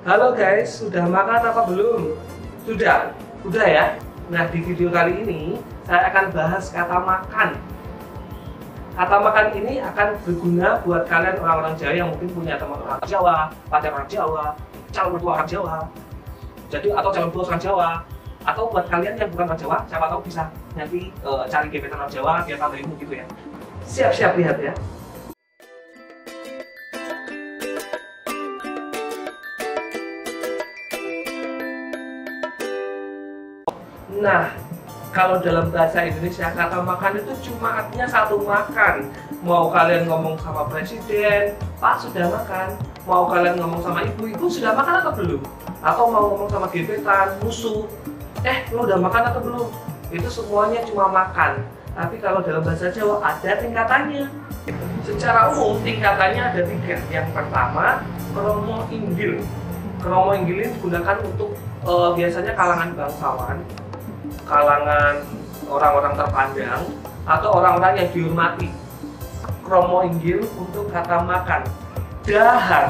Halo guys, sudah makan apa belum? Sudah? Udah ya? Nah, di video kali ini saya akan bahas kata makan. Kata makan ini akan berguna buat kalian orang-orang Jawa yang mungkin punya teman orang Jawa, pacar orang Jawa, calon mertua orang Jawa, atau calon bos orang Jawa, atau buat kalian yang bukan orang Jawa, siapa tahu bisa nanti cari gebetan orang Jawa biar tambah ilmu gitu ya. Siap-siap lihat ya. Nah, kalau dalam bahasa Indonesia kata makan itu cuma artinya satu makan. Mau kalian ngomong sama presiden, Pak sudah makan. Mau kalian ngomong sama ibu sudah makan atau belum? Atau mau ngomong sama gebetan, musuh, lo udah makan atau belum? Itu semuanya cuma makan. Tapi kalau dalam bahasa Jawa ada tingkatannya. Secara umum tingkatannya ada 3. Yang pertama, kromo inggil. Kromo inggil ini digunakan untuk biasanya kalangan bangsawan, kalangan orang-orang terpandang, atau orang-orang yang dihormati. Kromo inggil untuk kata makan. Dahar.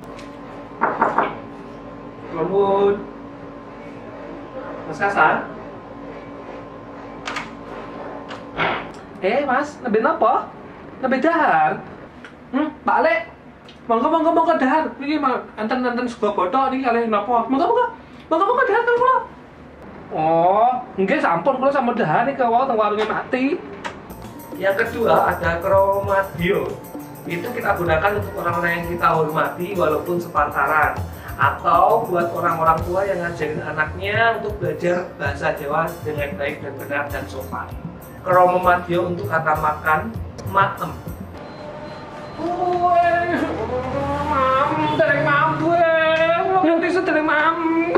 Kemudian Mas Kasan. Mas, nabe napa? Nabe dahar? Pak Alek. Monggo ke dahar. Niki enten sego bothok niki kalih napa? Monggo dahar kan kula. Oh, nggih sampun kula sampun dahar niki wau teng warunge mati. Yang kedua ada kromadio. Itu kita gunakan untuk orang-orang yang kita hormati walaupun sepantaran, atau buat orang-orang tua yang ngajarin anaknya untuk belajar bahasa Jawa dengan baik dan benar dan sopan. Kromadio untuk kata makan, maem. Dereng maem gue. Bisa dereng maem.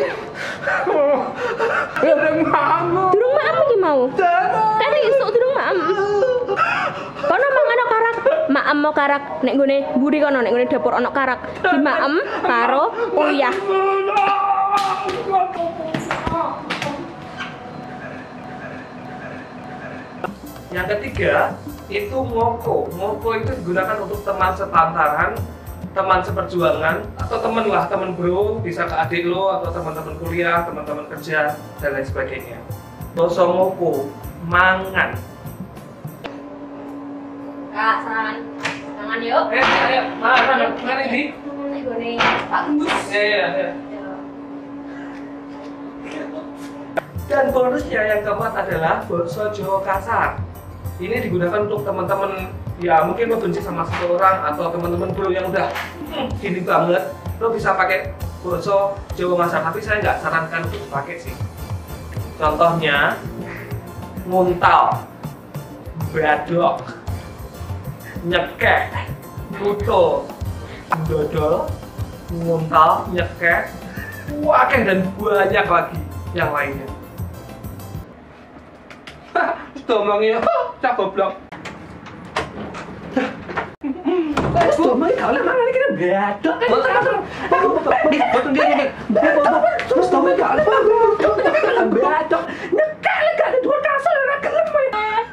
Dereng maem. Durung maem iki mau. Kan isuk durung maem. Kono mang ana karak, maem mau karak nek nggone mburi kono nek nggone dapur ana karak. Di maem karo uyah. Yang ketiga itu ngoko. Ngoko itu digunakan untuk teman sepantaran, teman seperjuangan, atau teman lah, teman bro, bisa ke adik lo, atau teman-teman kuliah, teman-teman kerja, dan lain sebagainya. Basa ngoko, mangan. Kak, sangan yuk. Ayo, mana ini? Nggone Pak Tembus. Iya. Dan bonusnya yang keempat adalah basa Jawa kasar. Ini digunakan untuk teman-teman ya mungkin lo benci sama seseorang, atau teman-teman bro yang udah gini banget, lo bisa pakai basa Jawa kasar. Tapi saya nggak sarankan untuk pakai sih. Contohnya nguntal, badok, nyekek, nutul, dodol, nguntal, nyekek, wakeh, dan banyak lagi yang lainnya. Domongnya, cak goblok. Domongnya kau lah mana kita badok kan? Betul dia. Terus domongnya kau lah badok. Nyekek gak ada dua kasar orang kelemah.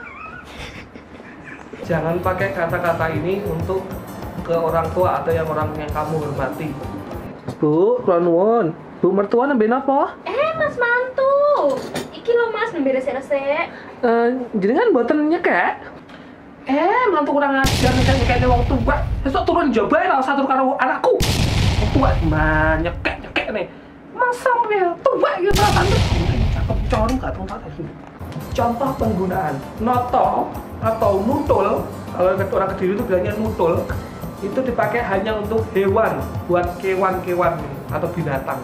Jangan pakai kata-kata ini untuk ke orang tua atau yang kamu hormati. Bu, kula nuwun. Bu mertua nembe napa? Mas mantu. Iki lho Mas nembe resik-resik. Jenengan mboten nyekek? Mantu kurang ajar nyekek wong tua. Esuk turun jaba ora usah tur karo anakku. Wong tua nyekek nih. Masa tua iki perasaan cakep con gak tuntas. Contoh penggunaan noto atau nutul, kalau orang Kediri itu bilangnya nutul, itu dipakai hanya untuk hewan, buat kewan-kewan atau binatang.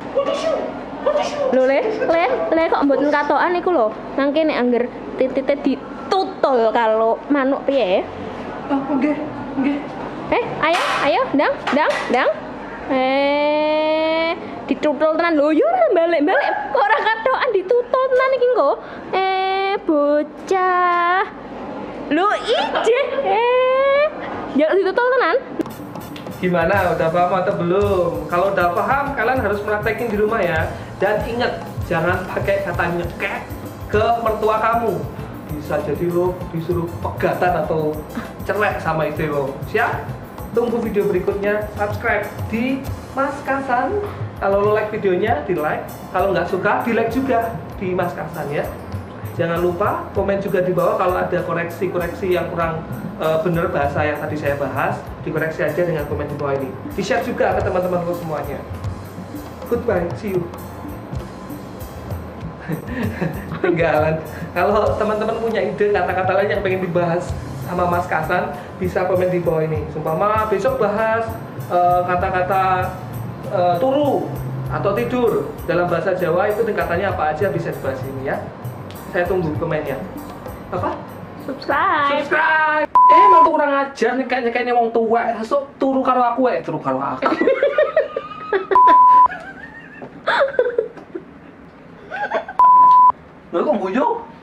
Lho le kok mboten katokan iku lho. Mangke nek angger titite ditutul kalau manuk piye? Oh, nggih. Ayo, dang. Ditutul tenan lho, yo ora balik-balik. Kok ora katokan ditutul tenan iki engko. Bocah. Lho ije. Ya ditutul tenan. Gimana? Udah paham atau belum? Kalau udah paham, kalian harus praktekin di rumah ya. Dan ingat, jangan pakai kata nyekek ke mertua kamu. Bisa jadi lo disuruh pegatan atau celek sama istri lo. Siap? Tunggu video berikutnya, subscribe di Mas Kasan. Kalau lo like videonya, di like. Kalau nggak suka, di like juga di Mas Kasan ya. Jangan lupa komen juga di bawah kalau ada koreksi-koreksi yang kurang bener bahasa yang tadi saya bahas. Dikoreksi aja dengan komen di bawah ini. Di share juga ke teman-teman lo semuanya. Goodbye, see you. Tinggalan. Kalau teman-teman punya ide kata-kata lain yang pengen dibahas sama Mas Kasan, bisa komen di bawah ini. Sumpama besok bahas kata-kata turu atau tidur dalam bahasa Jawa itu tingkatannya apa aja bisa dibahas ini ya. Saya tunggu komennya. Apa? Subscribe. Emang tuh kurang ajar nih kayaknya wong tua. So turu karo aku turu karo aku. Lha kok guyu?